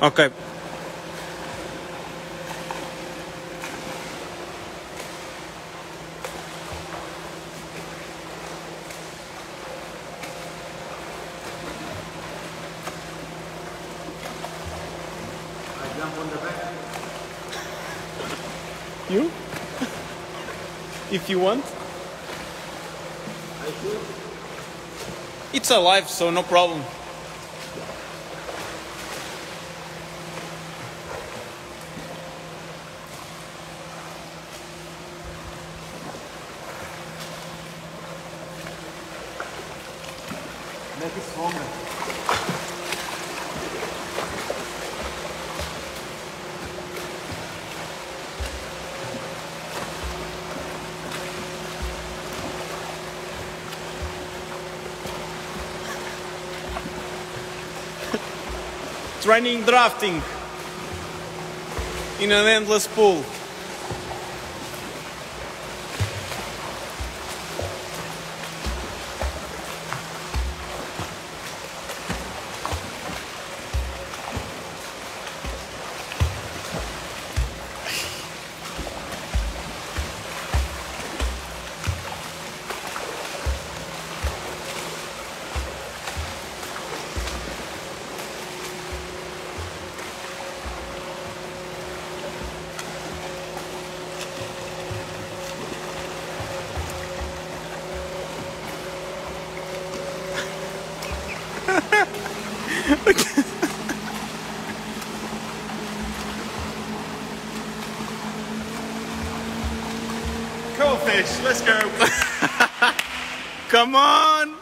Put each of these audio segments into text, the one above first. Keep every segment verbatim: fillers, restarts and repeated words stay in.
Ok. I jump on the back. You? If you want. I should. It's alive, so no problem. Make it stronger. Training drafting in an endless pool. Cool fish, let's go. Come on!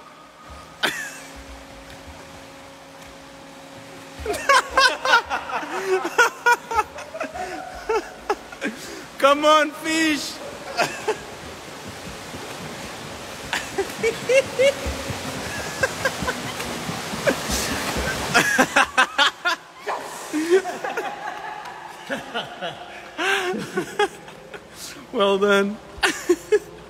Come on, fish! Well done.